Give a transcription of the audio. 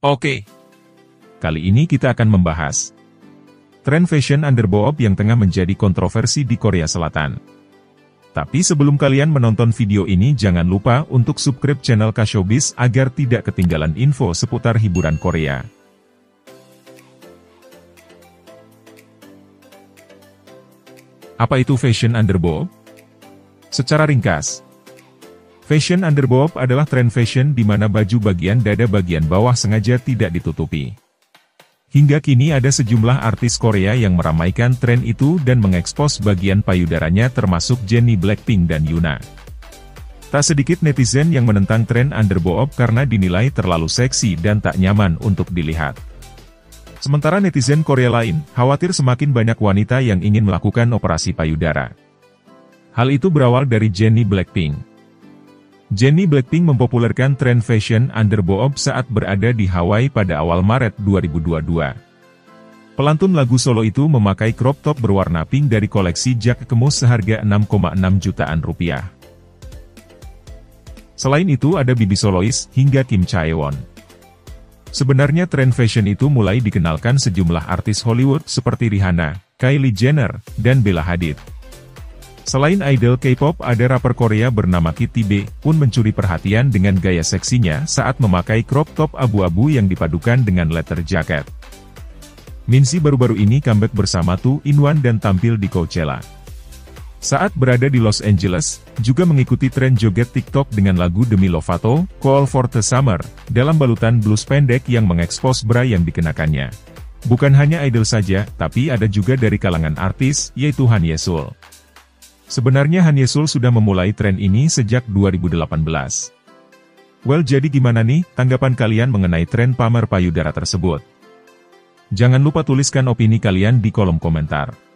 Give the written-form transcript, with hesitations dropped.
Oke. Kali ini kita akan membahas tren fashion underboob yang tengah menjadi kontroversi di Korea Selatan. Tapi sebelum kalian menonton video ini jangan lupa untuk subscribe channel Kashowbiz agar tidak ketinggalan info seputar hiburan Korea. Apa itu fashion underboob? Secara ringkas, fashion underboob adalah tren fashion di mana baju bagian dada bagian bawah sengaja tidak ditutupi. Hingga kini ada sejumlah artis Korea yang meramaikan tren itu dan mengekspos bagian payudaranya termasuk Jennie Blackpink dan Yoona. Tak sedikit netizen yang menentang tren underboob karena dinilai terlalu seksi dan tak nyaman untuk dilihat. Sementara netizen Korea lain, khawatir semakin banyak wanita yang ingin melakukan operasi payudara. Hal itu berawal dari Jennie Blackpink. Jennie Blackpink mempopulerkan tren fashion underboob saat berada di Hawaii pada awal Maret 2022. Pelantun lagu solo itu memakai crop top berwarna pink dari koleksi Jack Kemus seharga 6,6 jutaan rupiah. Selain itu ada Bibi solois hingga Kim Chaewon. Sebenarnya tren fashion itu mulai dikenalkan sejumlah artis Hollywood seperti Rihanna, Kylie Jenner, dan Bella Hadid. Selain idol K-pop, ada rapper Korea bernama Kitty B pun mencuri perhatian dengan gaya seksinya saat memakai crop top abu-abu yang dipadukan dengan leather jacket. Minzy baru-baru ini comeback bersama 2-in-1 dan tampil di Coachella. Saat berada di Los Angeles, juga mengikuti tren joget TikTok dengan lagu Demi Lovato, Call for the Summer, dalam balutan blus pendek yang mengekspos bra yang dikenakannya. Bukan hanya idol saja, tapi ada juga dari kalangan artis, yaitu Han Ye-sul. Sebenarnya Han Ye-sul sudah memulai tren ini sejak 2018. Well, jadi gimana nih tanggapan kalian mengenai tren pamer payudara tersebut? Jangan lupa tuliskan opini kalian di kolom komentar.